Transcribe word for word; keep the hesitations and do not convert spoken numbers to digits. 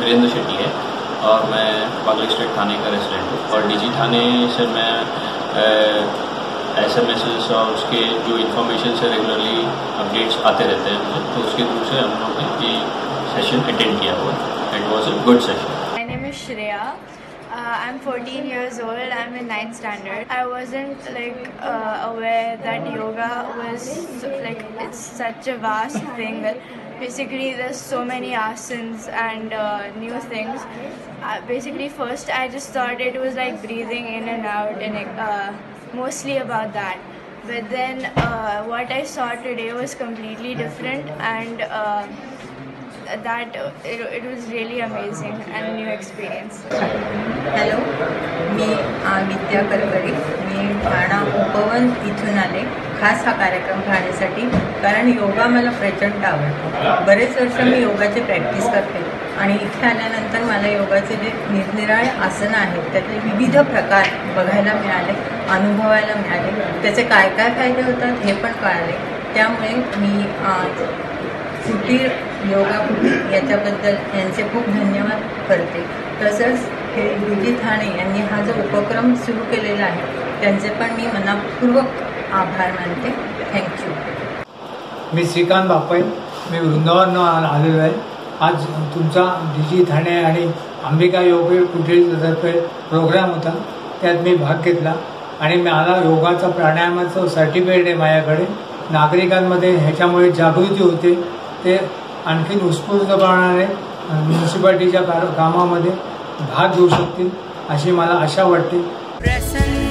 वीरेंद्र शेट्टी है और मैं बागल स्टेट थाने का रेसिडेंट हूँ। और डिजी थाने से मैं एस एम एस और उसके जो इन्फॉर्मेशन से रेगुलरली अपडेट्स आते रहते हैं मुझे, तो उसके थ्रू से हम लोग ने ये सेशन अटेंड किया हुआ। It was a good session. My name is Shreya. Uh, I'm fourteen years old. I'm in ninth standard. I wasn't like uh, aware that yoga was like it's such a vast thing that basically there's so many asanas and uh, new things. Uh, basically, first I just thought it was like breathing in and out and uh, mostly about that. But then uh, what I saw today was completely different and. Uh, that it, it was really amazing and a new experience. Hello, मी विद्या करकरे. मी ठाणा उपवन इथून आले खास हा कार्यक्रम पाहण्यासाठी, कारण योगा मला प्रचंड आवडतो. बरेच वर्ष मी योगाची प्रॅक्टिस करते आणि इथे आल्यानंतर मला योगाचे जे निरनिराळे आसनं आहेत त्यातले विविध प्रकार बघायला मिळाले, अनुभवायला मिळाले. त्याचे काय काय फायदे होतात हे पण कळाले. त्यामुळे मी कुटीर योगा कुटीर याच्याबद्दल यांचे खूप धन्यवाद करते. तसंच हे DigiThane यांनी हा जो उपक्रम सुरू केलेला आहे त्यांचे पण मी मनपूर्वक आभार मानते. थँक्यू. मी श्रीकांत बापय, मी वृंदावन आलेलो आहे. आज तुमचा DigiThane आणि अंबिका योग कुटीरतर्फे प्रोग्राम होता, त्यात मी भाग घेतला आणि मला योगाचा प्राणायामाचं सर्टिफिकेट आहे माझ्याकडे. नागरिकांमध्ये ह्याच्यामुळे जागृती होते, ते आणखीन उत्स्फूर्तपणाने म्युन्सिपाल्टीच्या कामामध्ये भाग घेऊ शकतील अशी मला आशा वाटते.